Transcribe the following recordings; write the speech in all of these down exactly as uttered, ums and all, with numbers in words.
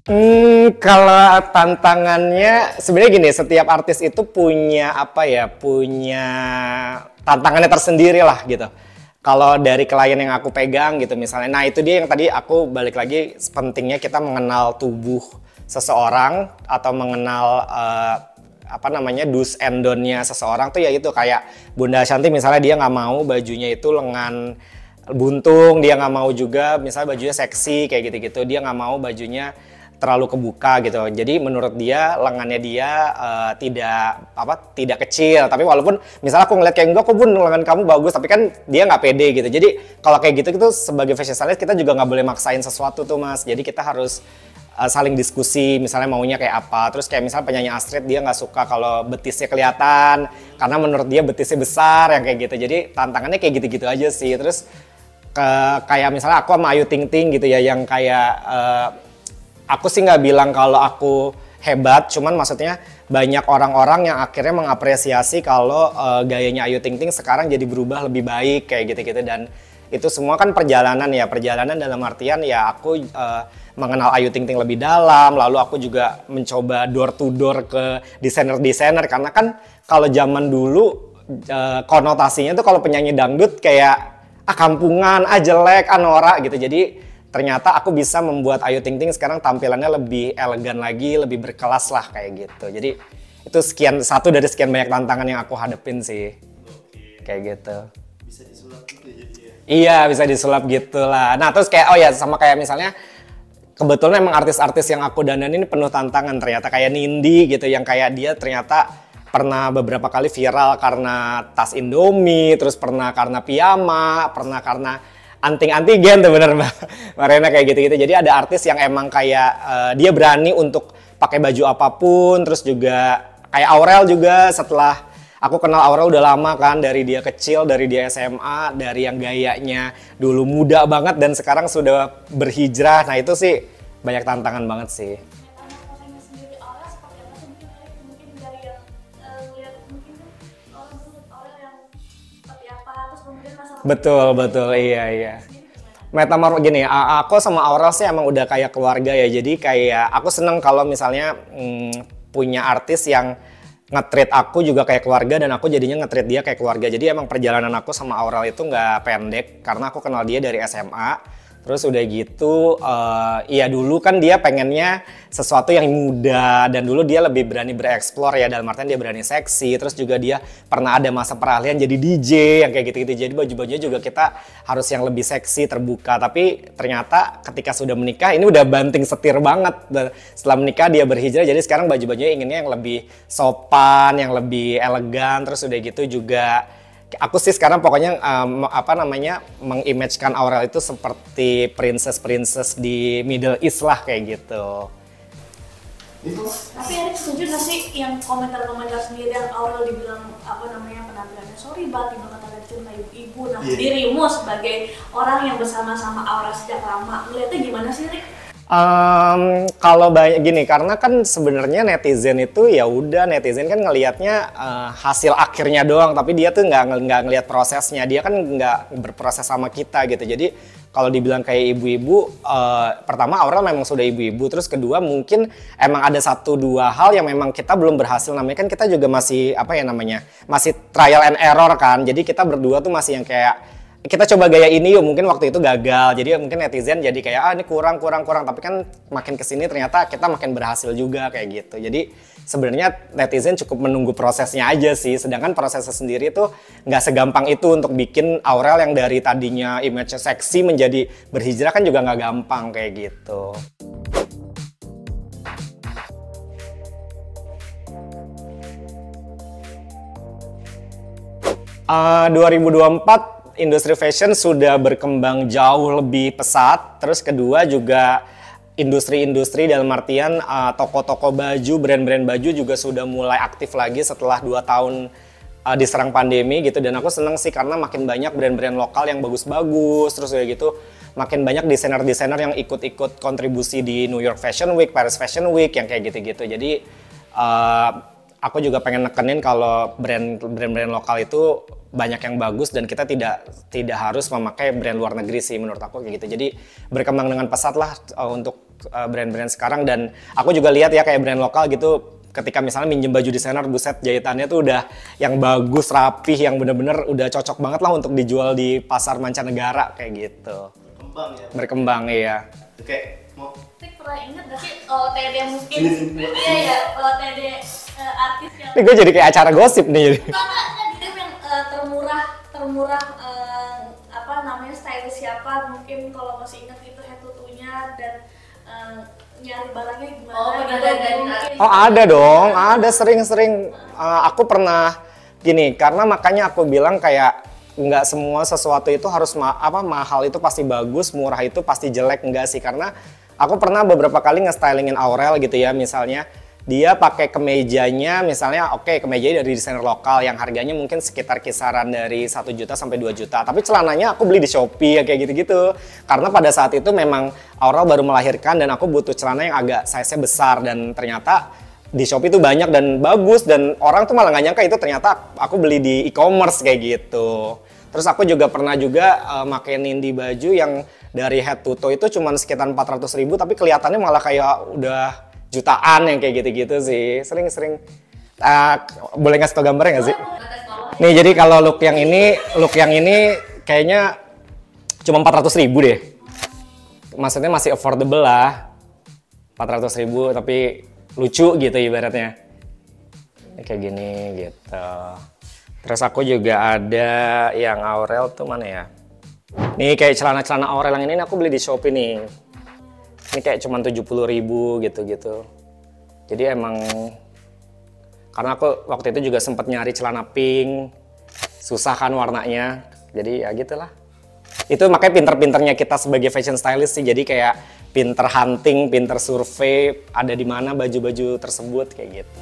Hmm, kalau tantangannya sebenarnya gini, setiap artis itu punya apa ya, punya tantangannya tersendiri lah gitu. Kalau dari klien yang aku pegang gitu misalnya, nah itu dia yang tadi aku balik lagi pentingnya kita mengenal tubuh seseorang atau mengenal uh, apa namanya do's and don't-nya seseorang tuh ya itu kayak Bunda Ashanty misalnya dia nggak mau bajunya itu lengan buntung, dia nggak mau juga misalnya bajunya seksi kayak gitu-gitu, dia nggak mau bajunya terlalu kebuka gitu. Jadi menurut dia lengannya dia uh, tidak apa tidak kecil. Tapi walaupun misalnya aku ngeliat kayak enggak kok Bun lengan kamu bagus, tapi kan dia nggak pede gitu. Jadi kalau kayak gitu itu sebagai fashion stylist kita juga nggak boleh maksain sesuatu tuh Mas. Jadi kita harus uh, saling diskusi. Misalnya maunya kayak apa. Terus kayak misalnya penyanyi Astrid dia nggak suka kalau betisnya kelihatan karena menurut dia betisnya besar yang kayak gitu. Jadi tantangannya kayak gitu-gitu aja sih. Terus ke, kayak misalnya aku sama Ayu Ting Ting gitu ya yang kayak uh, aku sih nggak bilang kalau aku hebat, cuman maksudnya banyak orang-orang yang akhirnya mengapresiasi kalau uh, gayanya Ayu Ting Ting sekarang jadi berubah lebih baik kayak gitu-gitu dan itu semua kan perjalanan ya, perjalanan dalam artian ya aku uh, mengenal Ayu Ting Ting lebih dalam, lalu aku juga mencoba door to door ke desainer-desainer karena kan kalau zaman dulu uh, konotasinya tuh kalau penyanyi dangdut kayak ah kampungan, ah jelek, ah norak gitu. Jadi ternyata aku bisa membuat Ayu Ting Ting sekarang tampilannya lebih elegan lagi, lebih berkelas lah kayak gitu. Jadi itu sekian satu dari sekian banyak tantangan yang aku hadepin sih. Oke. Kayak gitu. Bisa disulap gitu ya jadi ya? Iya, bisa disulap gitu lah. Nah terus kayak oh ya sama kayak misalnya kebetulan emang artis-artis yang aku dandanin ini penuh tantangan ternyata kayak Nindi gitu yang kayak dia ternyata pernah beberapa kali viral karena tas Indomie, terus pernah karena piyama, pernah karena anting-antigen tuh bener Mbak Marena kayak gitu-gitu. Jadi ada artis yang emang kayak uh, dia berani untuk pakai baju apapun, terus juga kayak Aurel juga setelah aku kenal Aurel udah lama kan dari dia kecil, dari dia S M A, dari yang gayanya dulu muda banget dan sekarang sudah berhijrah. Nah itu sih banyak tantangan banget sih. Betul, betul, iya, iya. Metamorf gini, aku sama Aurel sih emang udah kayak keluarga ya. Jadi kayak aku seneng kalau misalnya hmm, punya artis yang nge-treat aku juga kayak keluarga dan aku jadinya nge-treat dia kayak keluarga. Jadi emang perjalanan aku sama Aurel itu nggak pendek karena aku kenal dia dari S M A. Terus udah gitu, uh, ya dulu kan dia pengennya sesuatu yang muda dan dulu dia lebih berani bereksplor ya dalam artian dia berani seksi. Terus juga dia pernah ada masa peralihan jadi D J yang kayak gitu-gitu. Jadi baju-bajunya juga kita harus yang lebih seksi, terbuka. Tapi ternyata ketika sudah menikah ini udah banting setir banget. Dan setelah menikah dia berhijrah jadi sekarang baju-bajunya inginnya yang lebih sopan, yang lebih elegan. Terus udah gitu juga aku sih sekarang pokoknya um, apa namanya mengimagekan Aurel itu seperti princess-princess di Middle East lah kayak gitu. Itu. Tapi Erik setuju nggak sih yang komentar-komentar sendiri yang Aurel dibilang apa namanya penampilannya sorry banget banget ada cinta ibu-ibu. Nah yeah. Dirimu sebagai orang yang bersama-sama Aurel sejak lama ngeliatnya gimana sih Erik? Um, kalau banyak gini karena kan sebenarnya netizen itu ya udah netizen kan ngelihatnya uh, hasil akhirnya doang tapi dia tuh nggak nggak ngelihat prosesnya dia kan nggak berproses sama kita gitu jadi kalau dibilang kayak ibu-ibu uh, pertama Aurel memang sudah ibu-ibu terus kedua mungkin emang ada satu dua hal yang memang kita belum berhasil namanya kan kita juga masih apa ya namanya masih trial and error kan jadi kita berdua tuh masih yang kayak kita coba gaya ini yuk mungkin waktu itu gagal jadi mungkin netizen jadi kayak ah ini kurang kurang kurang tapi kan makin kesini ternyata kita makin berhasil juga kayak gitu jadi sebenarnya netizen cukup menunggu prosesnya aja sih sedangkan prosesnya sendiri tuh nggak segampang itu untuk bikin Aurel yang dari tadinya image seksi menjadi berhijrah kan juga nggak gampang kayak gitu. Uh, dua ribu dua puluh empat industri fashion sudah berkembang jauh lebih pesat. Terus kedua juga industri-industri dalam artian uh, toko-toko baju, brand-brand baju juga sudah mulai aktif lagi setelah dua tahun uh, diserang pandemi gitu. Dan aku seneng sih karena makin banyak brand-brand lokal yang bagus-bagus. Terus kayak gitu makin banyak desainer-desainer yang ikut-ikut kontribusi di New York Fashion Week, Paris Fashion Week yang kayak gitu-gitu. Jadi uh, aku juga pengen nekenin kalau brand-brand lokal itu banyak yang bagus dan kita tidak tidak harus memakai brand luar negeri sih menurut aku kayak gitu. Jadi berkembang dengan pesat lah uh, untuk uh, brand-brand sekarang. Dan aku juga lihat ya kayak brand lokal gitu, ketika misalnya minjem baju desainer, buset jahitannya tuh udah yang bagus, rapih, yang bener-bener udah cocok banget lah untuk dijual di pasar mancanegara kayak gitu. Berkembang ya. Berkembang, iya. Oke, mau Tik pernah inget gak sih O T D mungkin? Iya ya, O T D uh, artis yang Ini gue jadi kayak acara gosip nih jadi. Enggak, enggak, enggak, dia yang uh, termurah, termurah uh, apa namanya stylist siapa, mungkin kalau masih ingat itu head to toe-nya dan uh, nyari barangnya gimana Oh, gitu, dan- dan- mungkin. Oh ada dong, ada sering-sering. Uh, aku pernah gini, karena makanya aku bilang kayak nggak semua sesuatu itu harus ma apa mahal itu pasti bagus, murah itu pasti jelek, enggak sih. Karena aku pernah beberapa kali nge-stylingin Aurel gitu ya, misalnya dia pakai kemejanya, misalnya oke okay, kemejanya dari desainer lokal yang harganya mungkin sekitar kisaran dari satu juta sampai dua juta. Tapi celananya aku beli di Shopee ya kayak gitu-gitu. Karena pada saat itu memang Aurel baru melahirkan dan aku butuh celana yang agak size-nya besar, dan ternyata di Shopee itu banyak dan bagus, dan orang tuh malah nggak nyangka itu ternyata aku beli di e-commerce kayak gitu. Terus aku juga pernah juga uh, makein di baju yang dari head to toe itu cuma sekitar empat ratus ribu, tapi kelihatannya malah kayak udah jutaan yang kayak gitu-gitu sih. Sering-sering. Uh, boleh ngasih tau gambarnya nggak sih? Nih jadi kalau look yang ini, look yang ini kayaknya cuma empat ratus ribu deh. Maksudnya masih affordable lah. empat ratus ribu tapi lucu gitu ibaratnya. Ini kayak gini gitu. Terus aku juga ada yang Aurel tuh mana ya? Nih kayak celana-celana Aurel yang ini aku beli di Shopee nih. Ini kayak cuma tujuh puluh ribu gitu-gitu. Jadi emang karena aku waktu itu juga sempat nyari celana pink, susah kan warnanya. Jadi ya gitulah. Itu makanya pinter-pinternya kita sebagai fashion stylist sih. Jadi kayak pinter hunting, pinter survei, ada di mana baju-baju tersebut kayak gitu.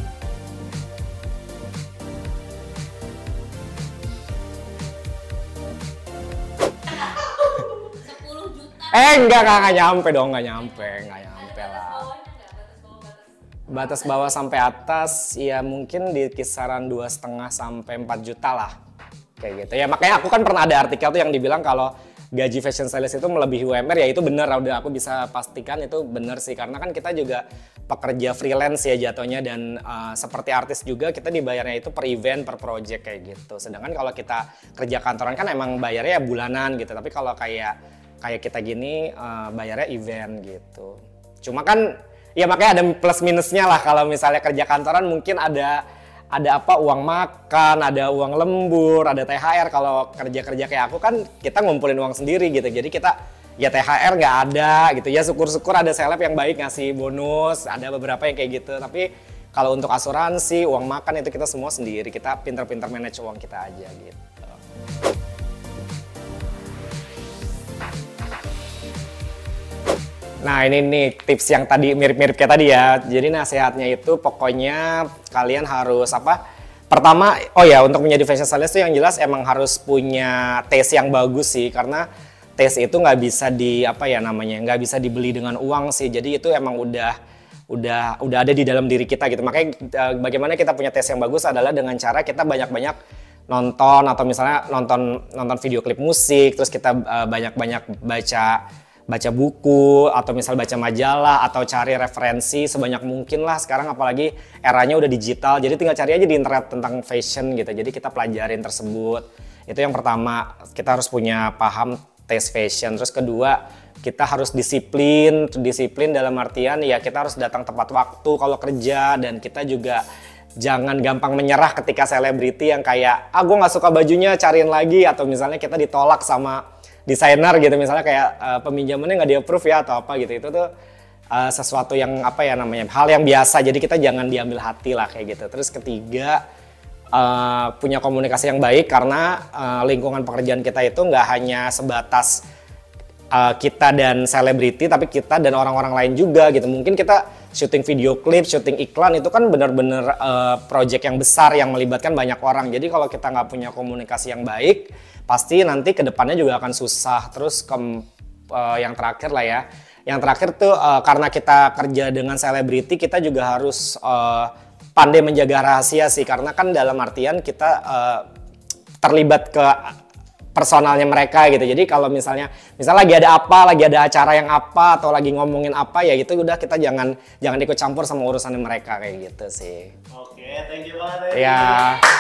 Eh enggak, enggak, enggak nyampe dong, enggak nyampe, enggak nyampe lah. Batas bawah sampai atas ya mungkin di kisaran dua setengah sampai empat juta lah. Kayak gitu. Ya makanya aku kan pernah ada artikel tuh yang dibilang kalau gaji fashion stylist itu melebihi U M R, ya itu bener, udah aku bisa pastikan itu bener sih. Karena kan kita juga pekerja freelance ya jatuhnya, dan uh, seperti artis juga kita dibayarnya itu per event, per project kayak gitu. Sedangkan kalau kita kerja kantoran kan emang bayarnya ya bulanan gitu. Tapi kalau kayak kayak kita gini uh, bayarnya event gitu. Cuma kan ya makanya ada plus minusnya lah. Kalau misalnya kerja kantoran mungkin ada ada apa uang makan, ada uang lembur, ada T H R. Kalau kerja-kerja kayak aku kan kita ngumpulin uang sendiri gitu. Jadi kita ya T H R nggak ada gitu ya. Syukur-syukur ada seleb yang baik ngasih bonus, ada beberapa yang kayak gitu. Tapi kalau untuk asuransi, uang makan itu kita semua sendiri. Kita pinter-pinter manage uang kita aja gitu. Nah ini nih tips yang tadi mirip-mirip kayak tadi ya. Jadi nasihatnya itu pokoknya kalian harus apa? Pertama, oh ya untuk menjadi fashion stylist itu yang jelas emang harus punya taste yang bagus sih. Karena taste itu nggak bisa di apa ya namanya, nggak bisa dibeli dengan uang sih. Jadi itu emang udah udah udah ada di dalam diri kita gitu. Makanya bagaimana kita punya taste yang bagus adalah dengan cara kita banyak-banyak nonton atau misalnya nonton nonton video klip musik, terus kita banyak-banyak baca baca buku atau misal baca majalah atau cari referensi sebanyak mungkin lah. Sekarang apalagi eranya udah digital, jadi tinggal cari aja di internet tentang fashion gitu. Jadi kita pelajarin tersebut. Itu yang pertama, kita harus punya paham taste fashion. Terus kedua, kita harus disiplin. Disiplin dalam artian ya kita harus datang tepat waktu kalau kerja, dan kita juga jangan gampang menyerah ketika selebriti yang kayak ah gue nggak suka bajunya, cariin lagi, atau misalnya kita ditolak sama desainer gitu, misalnya kayak uh, peminjamannya nggak di-approve ya atau apa gitu. Itu tuh uh, sesuatu yang apa ya namanya, hal yang biasa, jadi kita jangan diambil hati lah kayak gitu. Terus ketiga, uh, punya komunikasi yang baik, karena uh, lingkungan pekerjaan kita itu nggak hanya sebatas uh, kita dan selebriti, tapi kita dan orang-orang lain juga gitu. Mungkin kita syuting video klip, syuting iklan, itu kan benar-benar uh, project yang besar yang melibatkan banyak orang. Jadi kalau kita nggak punya komunikasi yang baik, pasti nanti kedepannya juga akan susah. Terus ke, uh, yang terakhir lah ya, yang terakhir tuh uh, karena kita kerja dengan selebriti, kita juga harus uh, pandai menjaga rahasia sih, karena kan dalam artian kita uh, terlibat ke personalnya mereka gitu. Jadi kalau misalnya misalnya lagi ada apa, lagi ada acara yang apa atau lagi ngomongin apa ya gitu udah kita jangan jangan ikut campur sama urusan mereka kayak gitu sih. Oke, thank you banget. Ya.